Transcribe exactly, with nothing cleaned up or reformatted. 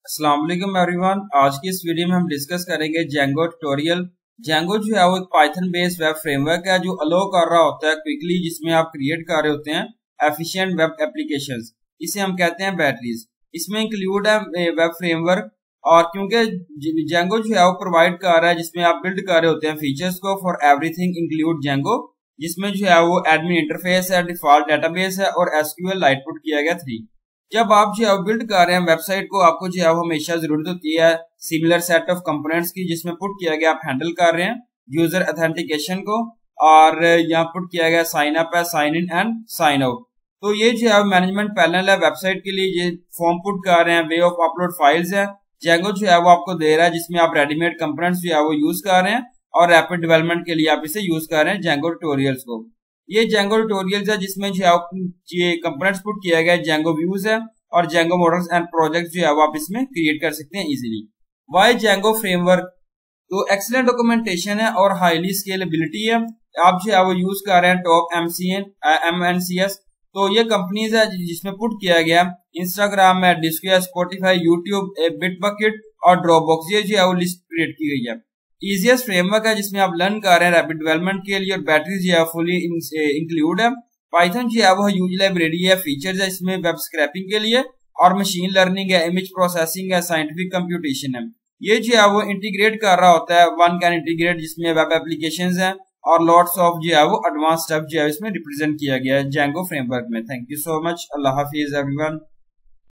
अस्सलाम वालेकुम एवरीवन। आज की इस वीडियो में हम डिस्कस करेंगे जेंगो ट्यूटोरियल। जेंगो जो है वो एक पाइथन बेस्ड वेब फ्रेमवर्क है जो अलो कर रहा होता है क्विकली, जिसमें आप क्रिएट कर रहे होते हैं एफिशिएंट वेब एप्लीकेशंस। इसे हम कहते हैं बैटरीज। इसमें इंक्लूड है वेब फ्रेमवर्क, और क्योंकि जेंगो जो है वो प्रोवाइड कर रहा है जिसमें आप बिल्ड कर रहे होते हैं फीचर्स को फॉर एवरीथिंग इंक्लूड जेंगो, जिसमें जो है वो एडमिन इंटरफेस है, डिफॉल्ट डेटाबेस है और एसक्यूएल आउटपुट किया गया थ्री। जब आप जो है बिल्ड कर रहे हैं वेबसाइट को, आपको जो है हमेशा जरूरत होती है सिमिलर सेट ऑफ कंपोनेंट्स की, जिसमें पुट किया गया आप हैंडल कर रहे हैं यूजर अथेंटिकेशन को, और यहाँ पुट किया गया साइन अप है, sign in and sign out. तो ये जो है मैनेजमेंट पैनल है वेबसाइट के लिए, ये फॉर्म पुट कर रहे हैं, वे ऑफ अपलोड फाइल्स है। जेंगो जो है वो आपको दे रहा है जिसमें आप रेडीमेड कंपोनेंट्स जो है वो यूज कर रहे हैं, और रैपिड डेवलपमेंट के लिए आप इसे यूज कर रहे हैं जेंगो ट्यूटोरियल्स को। ये जेंगो ट्यूटोरियल्स है जिसमें जो है ये कंपोनेंट्स पुट किया गया जेंगो व्यूज है, और जेंगो मॉडल्स एंड प्रोजेक्ट्स जो है वो आप इसमें क्रिएट कर सकते हैं इजीली। Why Django framework? तो एक्सीलेंट डॉक्यूमेंटेशन है और हाईली स्केलेबिलिटी है। आप जो है वो यूज कर रहे हैं टॉप एमसीएन एमएनसीएस। तो ये कंपनीज है जिसमें पुट किया गया इंस्टाग्राम है, डिस्को, स्पॉटिफाई, यूट्यूब, बिटबकेट और ड्रॉपबॉक्स। ये जो है वो लिस्ट क्रिएट की गई है। इजीएस्ट फ्रेमवर्क है जिसमें आप लर्न कर रहे हैं रैपिड डेवलपमेंट के लिए, और बैटरी जो है फुली इंक्लूड है। पाइथन जो है वो ह्यूज लाइब्रेरी है, फीचर्स है इसमें वेब स्क्रैपिंग के लिए, और मशीन लर्निंग है, इमेज प्रोसेसिंग है, साइंटिफिक कंप्यूटेशन है। ये जो है वो इंटीग्रेट कर रहा होता है, वन कैन इंटीग्रेट, जिसमें वेब एप्लीकेशंस हैं और लॉट्स ऑफ जो है वो एडवांस स्टफ जो है इसमें रिप्रेजेंट किया गया है जेंगो फ्रेमवर्क में। Thank you so much. Allah हाफिज एवरीवन।